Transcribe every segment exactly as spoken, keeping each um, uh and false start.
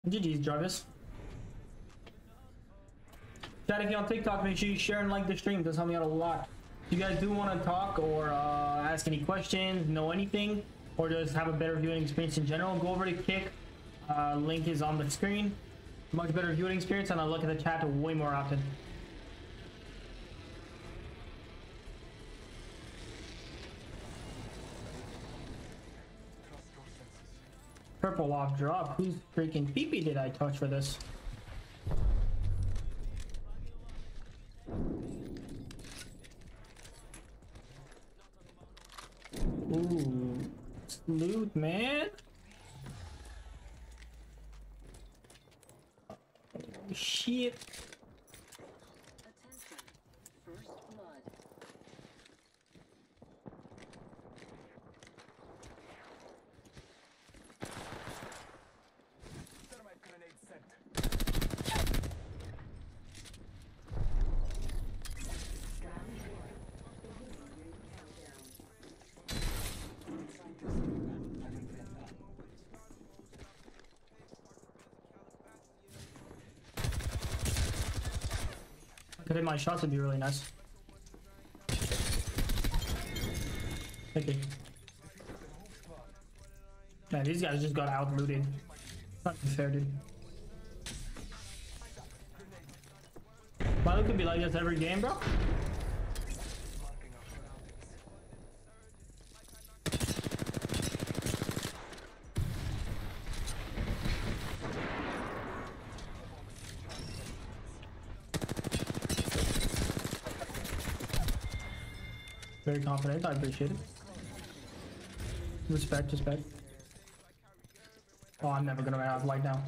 G G's, Jarvis. Chat, if you're on TikTok, make sure you share and like the stream. Does help me out a lot. If you guys do want to talk or uh, ask any questions, know anything, or just have a better viewing experience in general, go over to Kick. Uh, link is on the screen. Much better viewing experience, and I'll look at the chat way more often. Purple off drop. Whose freaking peepee did I touch for this? Ooh, loot, man. Oh, shit. Could hit my shots would be really nice. Okay. Man, these guys just got out looted. Not fair, dude. My loot could be like this every game, bro. Very confident, I appreciate it. Respect, respect. Oh, I'm never gonna run out of light now.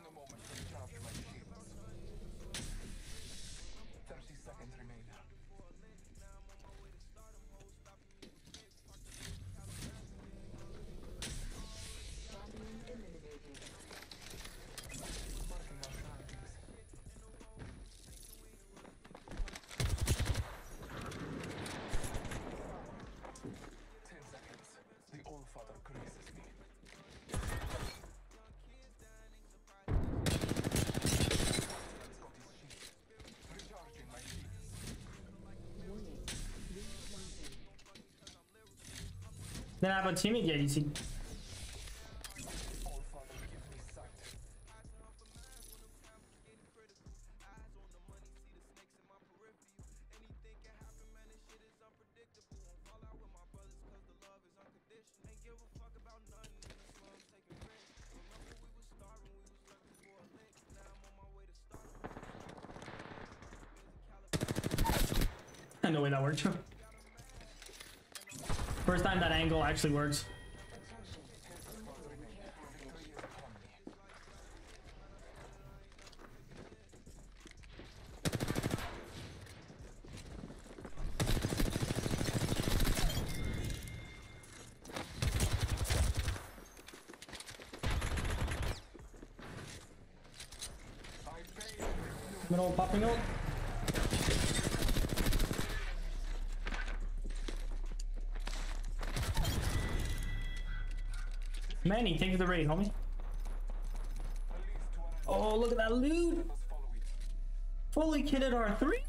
Then I have a teammate, yeah, you see. No way that worked. First time that angle actually works. Middle popping out. Manny, take the raid, homie. Oh, look at that loot. Fully kitted R three.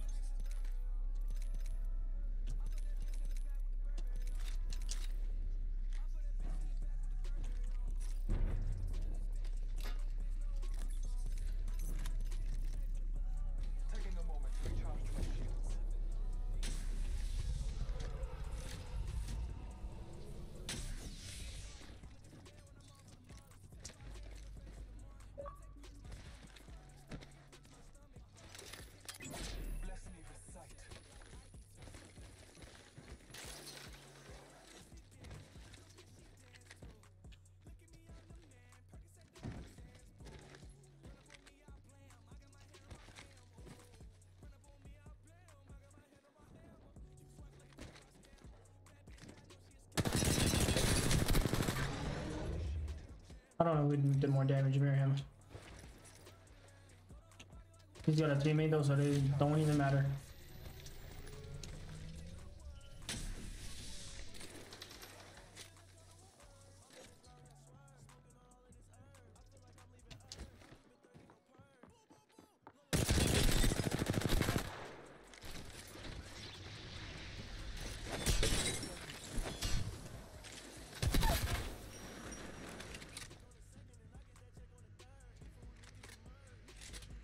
I don't know who did more damage, me or him. He's got a teammate though, so they don't even matter.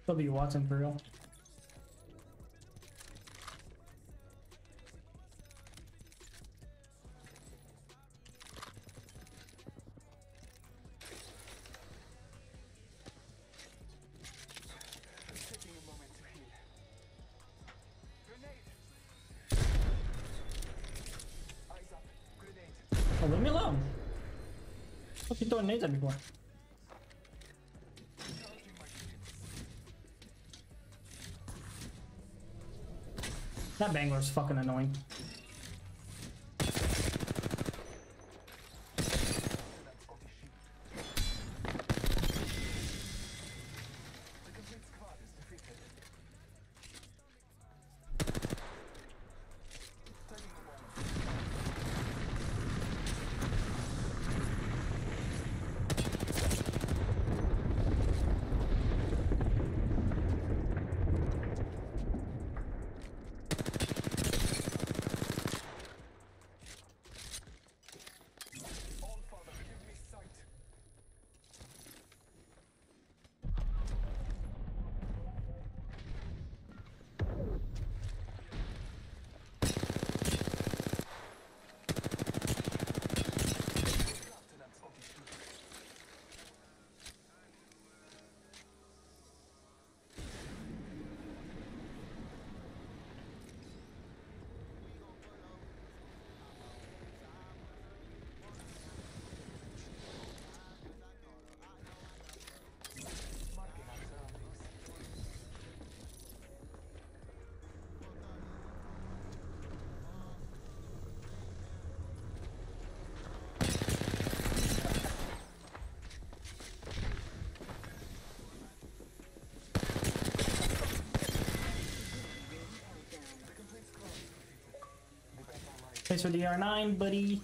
He'll be Watson for real. Oh, leave me alone. What you throwing nades at me for? That Bangler's fucking annoying. Thanks for the R nine, buddy.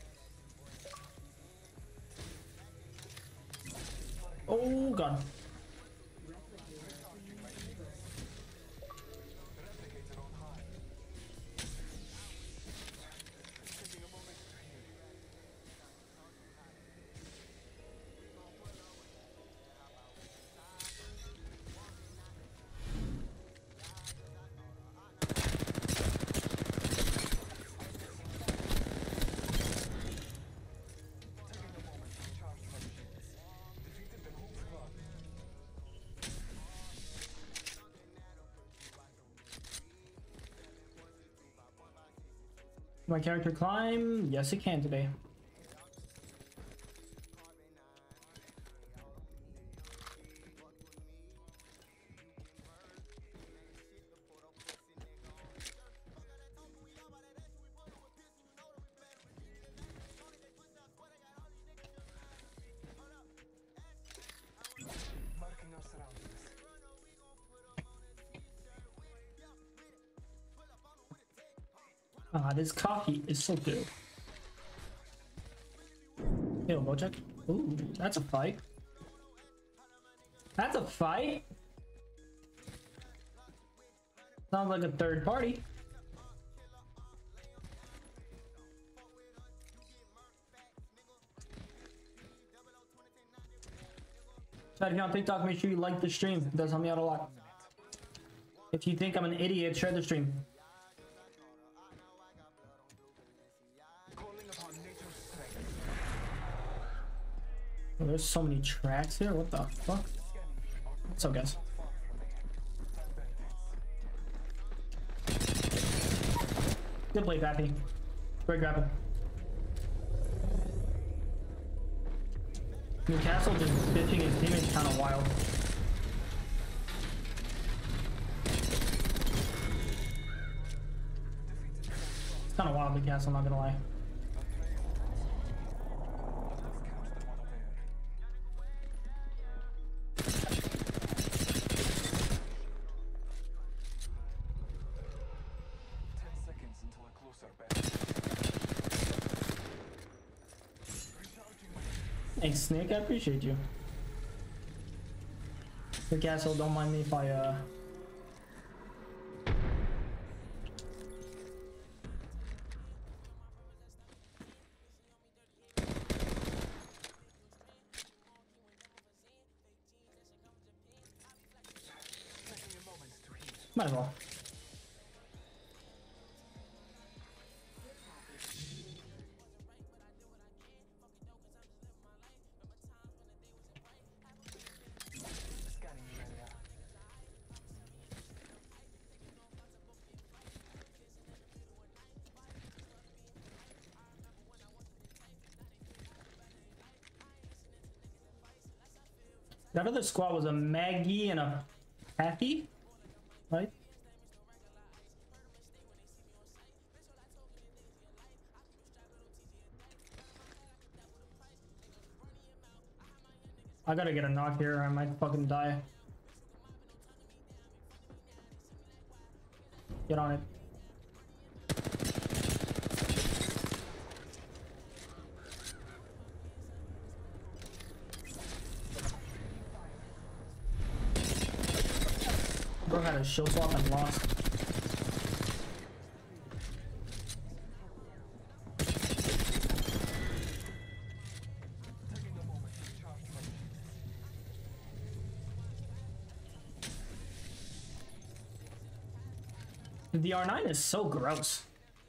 Oh god. My character climb? Yes, it can today. Ah, this coffee is so good. Yo, Bojack. Ooh, that's a fight. That's a fight. Sounds like a third party. So if you're on TikTok, make sure you like the stream. It does help me out a lot. If you think I'm an idiot, share the stream. Oh, there's so many tracks here. What the fuck? What's up, guys? Good play, Pappy. Great grappling. Newcastle just bitching his team is kind of wild. It's kind of wild, Newcastle, I'm not gonna lie. Thanks, Snake. I appreciate you. The castle, don't mind me if I, uh... Might as well. That other squad was a Maggie and a Patty, right? I gotta get a knock here or I might fucking die. Get on it. Bro had a shield swap and lost. The R nine is so gross.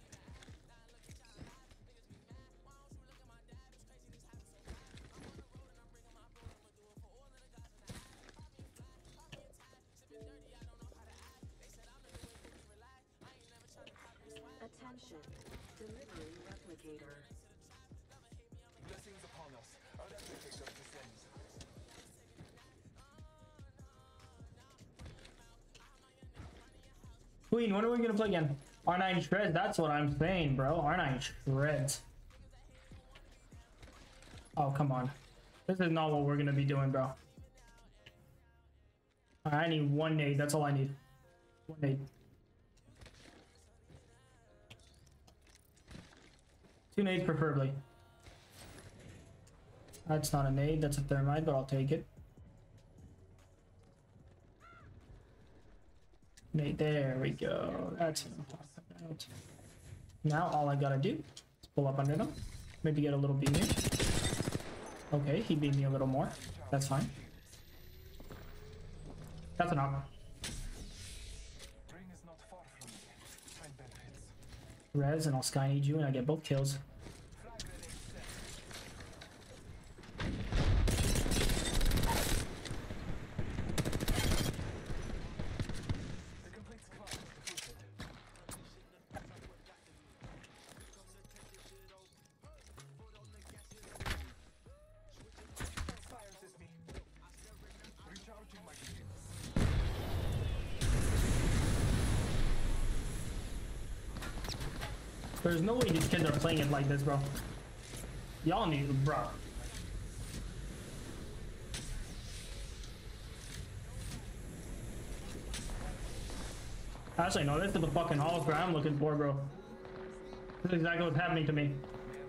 Attention, delivering replicator. Blessings upon us. Our replicator descends. Queen, when are we gonna play again? R nine shreds, that's what I'm saying, bro. R nine shreds. Oh, come on. This is not what we're gonna be doing, bro. I need one nade, that's all I need. One nade. Two nades preferably. That's not a nade, that's a thermite, but I'll take it. Nade, there we go. That's what I'm talking about. Now all I gotta do is pull up under them. Maybe get a little beam here. Okay, he beat me a little more. That's fine. That's enough. Rain is not far from me. Find benefits. Res and I'll sky need you and I get both kills. There's no way these kids are playing it like this, bro. Y'all need, bro. Actually, no, this is the fucking hologram I'm looking for, bro. This is exactly what's happening to me.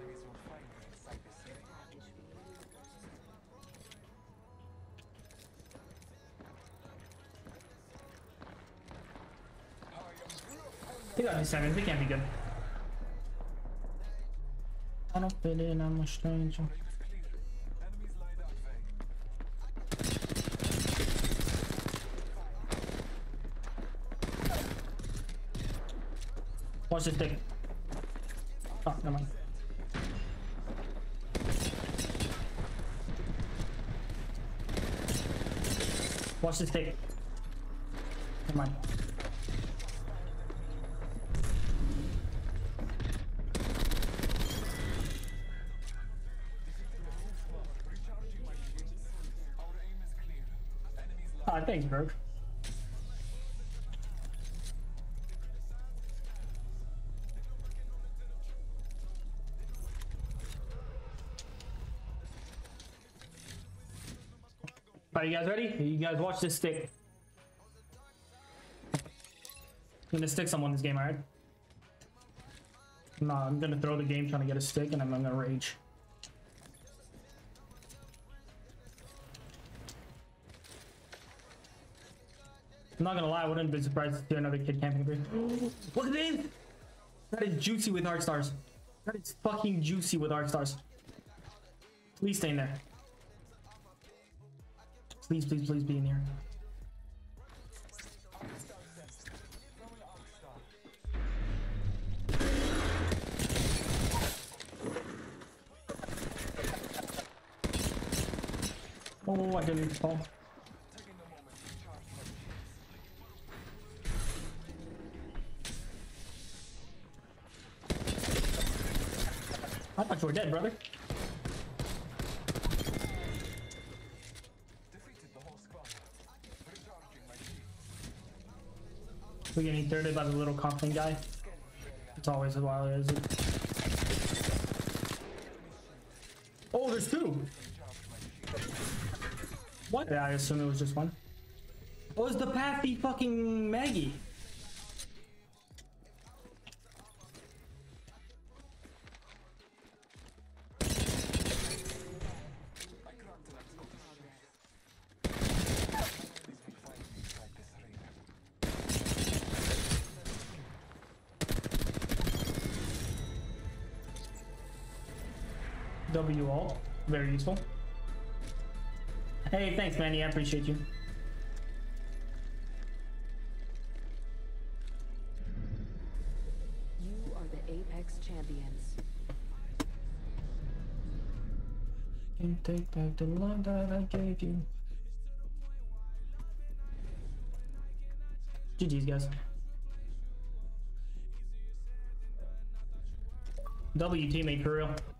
They got these seconds, they can't be good. I don't fit in, I'm a stranger. Watch this thing. Oh, never mind. Watch this thing. Never mind. Ah, thanks, bro. Are you guys ready? You guys watch this stick. I'm gonna stick someone this game, alright? Nah, I'm gonna throw the game trying to get a stick and I'm gonna rage. I'm not gonna lie, I wouldn't be surprised to see another kid camping here. Look at this! That is juicy with Arc Stars. That is fucking juicy with Arc Stars. Please stay in there. Please, please, please be in here. Oh, I didn't fall. Taking a moment to charge my I thought you were dead, brother. defeated the whole squad. Recharging my shield. We're getting thirded by the little confident guy. It's always a while, is it? Oh, there's two! What? Yeah, I assume it was just one. Oh, it's the Pathy fucking Maggie. W alt, very useful. Hey, thanks, Manny. I appreciate you. You are the Apex champions. Can't take back the love that I gave you. G G's, guys. W teammate for real.